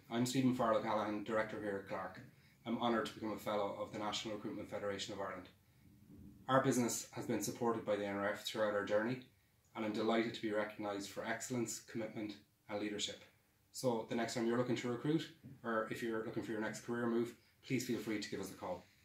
I'm Stephen Farrell-O'Callaghan, Director here at Clark. I'm honoured to become a Fellow of the National Recruitment Federation of Ireland. Our business has been supported by the NRF throughout our journey, and I'm delighted to be recognised for excellence, commitment and leadership. So the next time you're looking to recruit, or if you're looking for your next career move, please feel free to give us a call.